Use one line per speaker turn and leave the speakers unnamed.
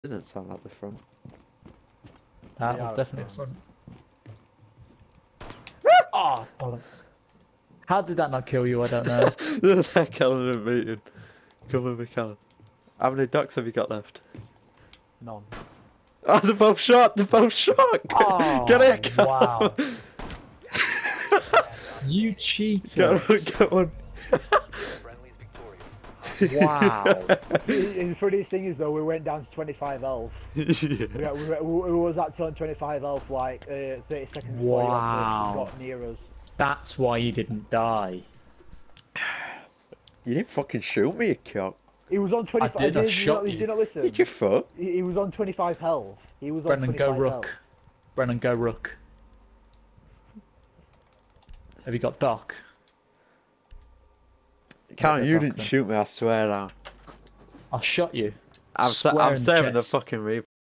Didn't sound like the front.
That was definitely the front. Oh, bollocks. How did that not kill you? I don't know.
That Callum in a meeting. Come with me, Callum. How many ducks have you got left?
None.
Oh, they're both shot! They're both shot!
Oh,
Get it, Callum!
wow. You cheated.
Get one.
Wow.
The funniest thing is though, we went down to 25 health.
Yeah.
We was at 25 health like 30 seconds before
Wow.
he got near us.
That's why you didn't die.
You didn't fucking shoot me, you cock.
He was on 25.
I shot you.
Did you not listen?
Did you fuck?
He was on 25 health. He was
Brennan,
on 25
go
health.
rook. Brennan, go rook. Have you got Doc?
Callum, you didn't shoot me, I swear now.
I shot you.
I'm saving the fucking replay.